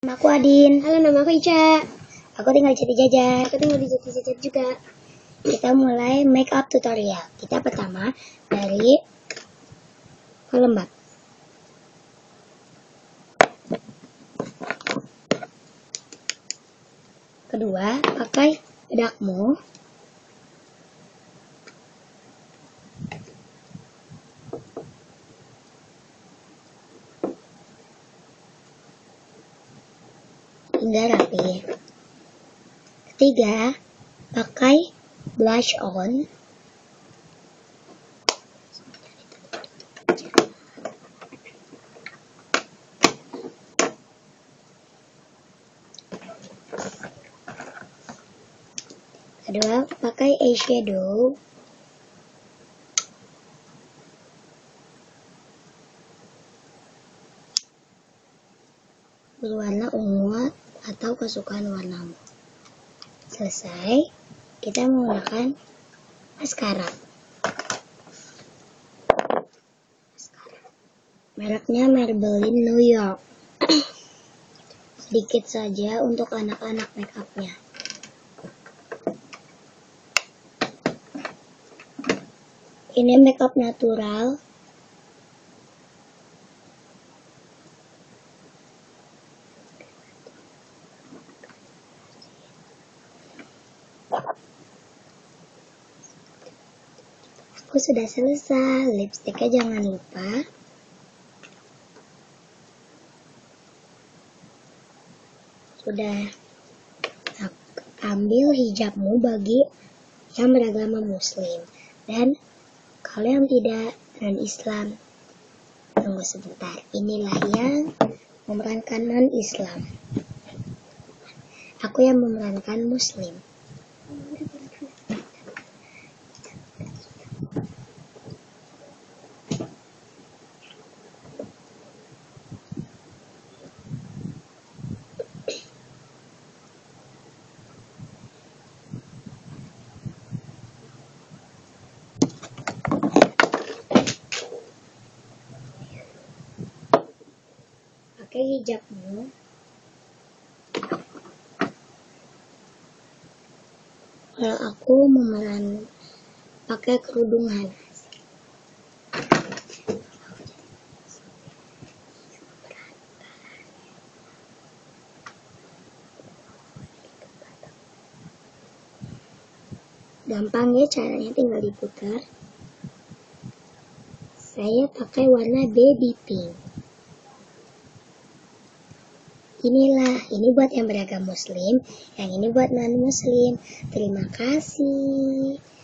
Nama aku Adin. Halo, nama aku Ica. Aku tinggal di Jati Jajar. Aku tinggal di Jati Jajar juga. Kita mulai make up tutorial. Kita pertama dari pelembab. Kedua, pakai bedakmu. Hingga rapi. Ketiga, pakai blush on. Kedua, pakai eyeshadow. Berwarna ungu atau kesukaan warnamu. Selesai, kita menggunakan maskara. Mereknya Maybelline New York. Sedikit saja untuk anak-anak makeupnya. Ini makeup natural. Aku sudah selesai. Lipstiknya jangan lupa. Sudah. Ambil hijabmu bagi yang beragama Muslim. Dan kalau yang tidak non-Islam, tunggu sebentar. Inilah yang memerankan non-Islam. Aku yang memerankan Muslim. Pakai hijabmu. Kalau aku memeran pakai kerudungan. Gampang ya caranya, tinggal diputar. Saya pakai warna baby pink. Ini buat yang beragama Muslim, yang ini buat non-Muslim. Terima kasih.